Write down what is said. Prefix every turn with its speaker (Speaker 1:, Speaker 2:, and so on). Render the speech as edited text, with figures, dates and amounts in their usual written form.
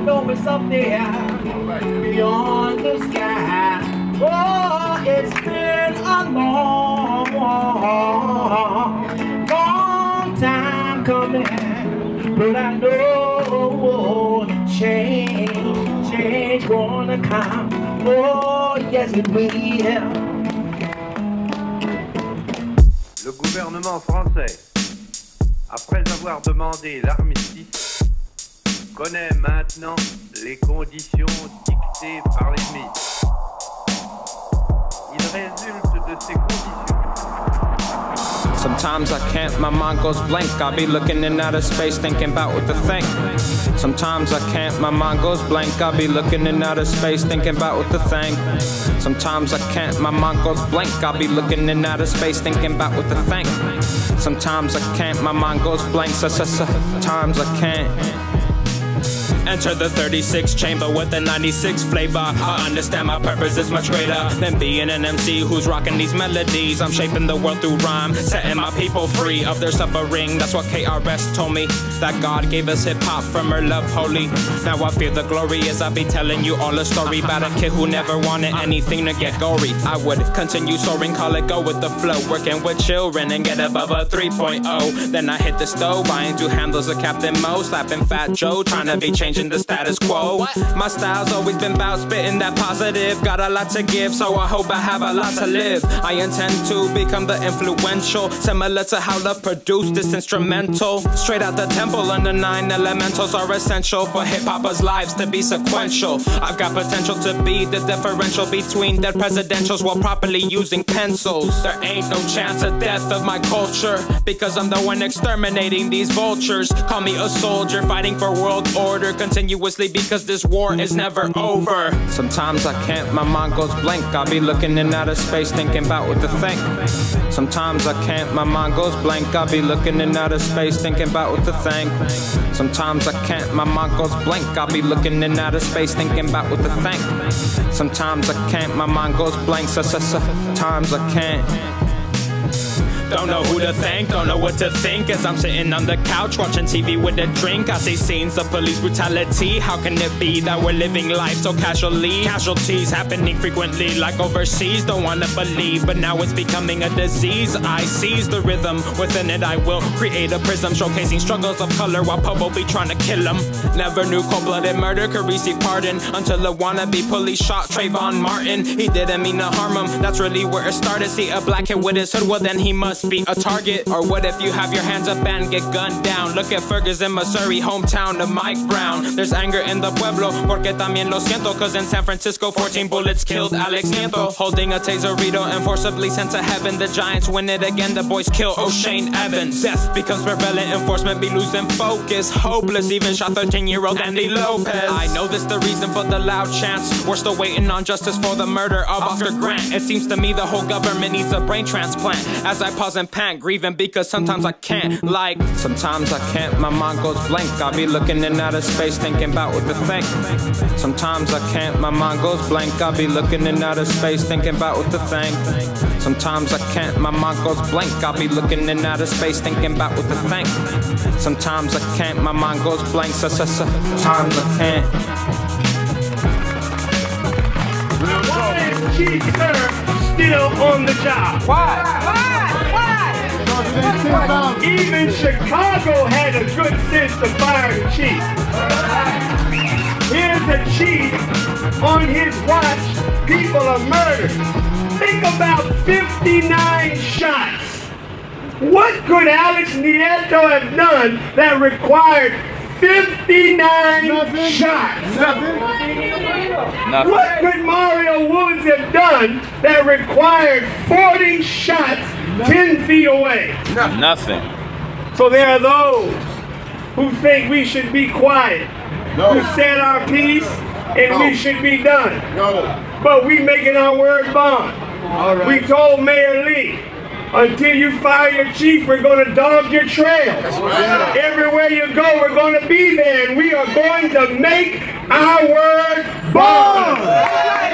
Speaker 1: know it's up there, beyond the sky. Oh, it's been a long, long time coming, but I know change gonna come. Oh, yes it will.
Speaker 2: Le gouvernement français, après avoir demandé l'armistice, connaît maintenant les conditions dictées par l'ennemi. Il résulte de ces conditions.
Speaker 3: Sometimes I can't, my mind goes blank. I'll be looking in outer space thinking about what to think. Sometimes I can't, my mind goes blank. I'll be looking in outer space thinking about what to think. Sometimes I can't, my mind goes blank. I'll be looking in outer space thinking about what to think. Sometimes I can't, my mind goes blank. Sometimes I can't. Enter the 36 chamber with the 96 flavor. I understand my purpose is much greater than being an MC who's rocking these melodies. I'm shaping the world through rhyme, setting my people free of their suffering. That's what KRS told me, that God gave us hip-hop from her love holy. Now I feel the glory as I be telling you all a story about a kid who never wanted anything to get gory. I would continue soaring, call it go with the flow, working with children and get above a 3.0. Then I hit the stove, buying 2 handles of Captain Mo, slapping Fat Joe, trying to be changing the status quo. My style's always been about spitting that positive. Got a lot to give, so I hope I have a lot to live. I intend to become the influential, similar to how Love produced this instrumental. Straight out the temple, and the 9 elementals are essential for hip-hoppers' lives to be sequential. I've got potential to be the differential between dead presidentials while properly using pencils. There ain't no chance of death of my culture, because I'm the one exterminating these vultures. Call me a soldier fighting for world order continuously, because this war is never over. Sometimes I can't, my mind goes blank. I'll be looking in outer space thinking about what to think. Sometimes I can't, my mind goes blank. I'll be looking in outer space thinking about what to think. Sometimes I can't, my mind goes blank. I'll be looking in outer space thinking about what to think. Sometimes I can't, my mind goes blank. Sometimes I can't. Don't know who to thank, don't know what to think, as I'm sitting on the couch watching TV with a drink. I see scenes of police brutality. How can it be that we're living life so casually? Casualties happening frequently like overseas. Don't wanna believe, but now it's becoming a disease. I seize the rhythm, within it I will create a prism, showcasing struggles of color while Pobo be trying to kill them. Never knew cold-blooded murder could receive pardon, until a wannabe police shot Trayvon Martin. He didn't mean to harm him, that's really where it started. See a black kid with his hood, well then he must be a target. Or what if you have your hands up and get gunned down? Look at Ferguson, Missouri, hometown of Mike Brown. There's anger in the pueblo, porque también lo siento, cause in San Francisco 14 bullets killed Alex Nieto. Holding a taserito and forcibly sent to heaven. The Giants win it again, the boys kill O'Shane Evans. Death becomes prevalent, enforcement be losing focus. Hopeless, even shot 13-year-old Andy Lopez. I know this the reason for the loud chants. We're still waiting on justice for the murder of Oscar Grant. It seems to me the whole government needs a brain transplant. As I pause and pant, grieving because sometimes I can't. Like, sometimes I can't, my mind goes blank. I'll be looking in outer space thinking about what to think. Sometimes I can't, my mind goes blank. I'll be looking in outer space thinking about what to think. Sometimes I can't, my mind goes blank. I'll be looking in outer space thinking about what to think. Sometimes I can't, my mind goes blank. Sometimes I can't.
Speaker 1: Why is Chief Cervantes still on the job?
Speaker 4: Why?
Speaker 1: Even Chicago had a good sense to fire the chief. Here's the chief, on his watch, people are murdered. Think about 59 shots. What could Alex Nieto have done that required 59 shots?
Speaker 4: Nothing.
Speaker 1: What could Mario Woods have done that required 40 shots 10 feet away?
Speaker 3: Nothing.
Speaker 1: So there are those who think we should be quiet, who said our piece and we should be done. But we making our word bond. We told Mayor Lee, until you fire your chief, we're going to dog your trail. Everywhere you go, we're going to be there, and we are going to make our word bond.